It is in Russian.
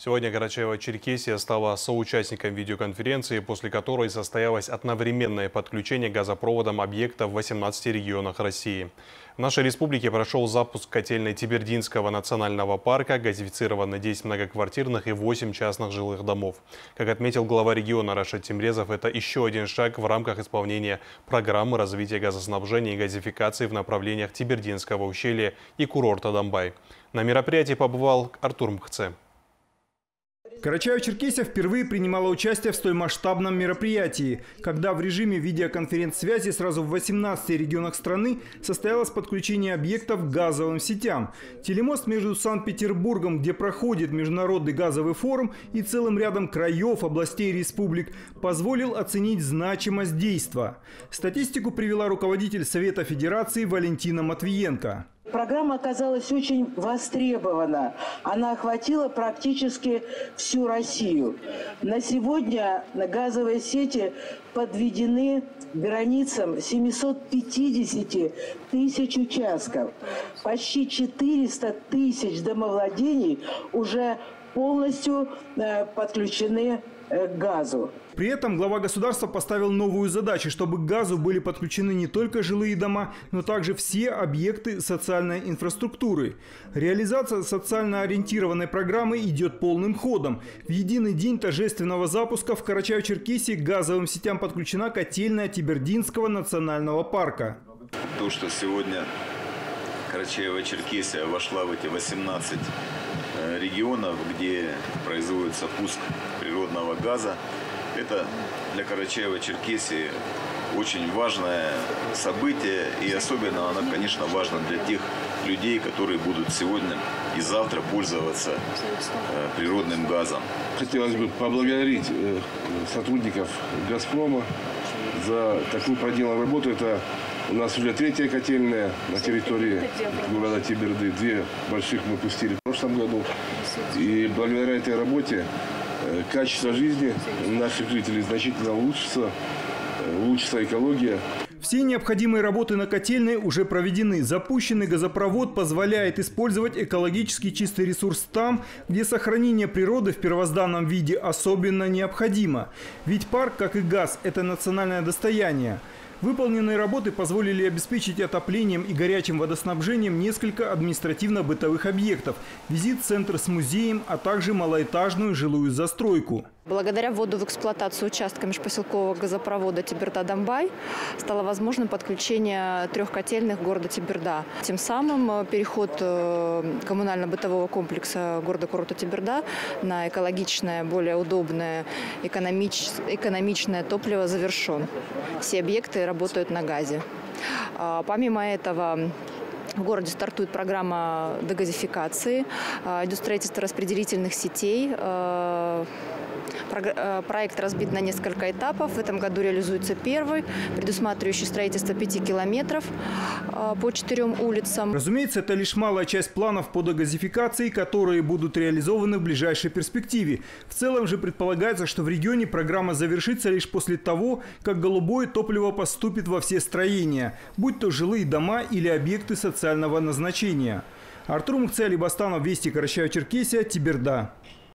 Сегодня Карачаево-Черкесия стала соучастником видеоконференции, после которой состоялось одновременное подключение газопроводом объектов в 18 регионах России. В нашей республике прошел запуск котельной Тибердинского национального парка, газифицированы 10 многоквартирных и 8 частных жилых домов. Как отметил глава региона Рашид Тимрезов, это еще один шаг в рамках исполнения программы развития газоснабжения и газификации в направлениях Тибердинского ущелья и курорта Домбай. На мероприятии побывал Артур Мхце. Карачаево-Черкесия впервые принимала участие в столь масштабном мероприятии, когда в режиме видеоконференц-связи сразу в 18 регионах страны состоялось подключение объектов к газовым сетям. Телемост между Санкт-Петербургом, где проходит международный газовый форум, и целым рядом краев, областей и республик позволил оценить значимость действа. Статистику привела руководитель Совета Федерации Валентина Матвиенко. Программа оказалась очень востребована. Она охватила практически всю Россию. На сегодня газовые сети подведены к границам 750 тысяч участков. Почти 400 тысяч домовладений уже полностью подключены к газу. При этом глава государства поставил новую задачу, чтобы к газу были подключены не только жилые дома, но также все объекты социальной инфраструктуры. Реализация социально ориентированной программы идет полным ходом. В единый день торжественного запуска в Карачаево-Черкесии к газовым сетям подключена котельная Тибердинского национального парка. То, что сегодня Карачаево-Черкесия вошла в эти 18 регионов, где производится пуск природного газа, это для Карачаево-Черкесии очень важное событие, и особенно оно, конечно, важно для тех людей, которые будут сегодня и завтра пользоваться природным газом. Хотелось бы поблагодарить сотрудников «Газпрома» за такую проделанную работу. Это у нас уже третья котельная на территории города Тиберды. 2 больших мы пустили в прошлом году. И благодаря этой работе качество жизни наших жителей значительно улучшится экология. Все необходимые работы на котельной уже проведены. Запущенный газопровод позволяет использовать экологически чистый ресурс там, где сохранение природы в первозданном виде особенно необходимо. Ведь парк, как и газ, это национальное достояние. Выполненные работы позволили обеспечить отоплением и горячим водоснабжением несколько административно-бытовых объектов, визит-центр с музеем, а также малоэтажную жилую застройку. Благодаря вводу в эксплуатацию участка межпоселкового газопровода Тиберда-Домбай стало возможным подключение 3 котельных города Тиберда. Тем самым переход коммунально-бытового комплекса города-курорта Тиберда на экологичное, более удобное, экономичное топливо завершен. Все объекты работают на газе. Помимо этого, в городе стартует программа дегазификации, идет строительство распределительных сетей. Проект разбит на несколько этапов. В этом году реализуется первый, предусматривающий строительство 5 километров по 4 улицам. Разумеется, это лишь малая часть планов по дегазификации, которые будут реализованы в ближайшей перспективе. В целом же предполагается, что в регионе программа завершится лишь после того, как голубое топливо поступит во все строения, будь то жилые дома или объекты социального назначения. Артур Мхце, Алибастанов, Вести, Карачаево-Черкесия, Тиберда.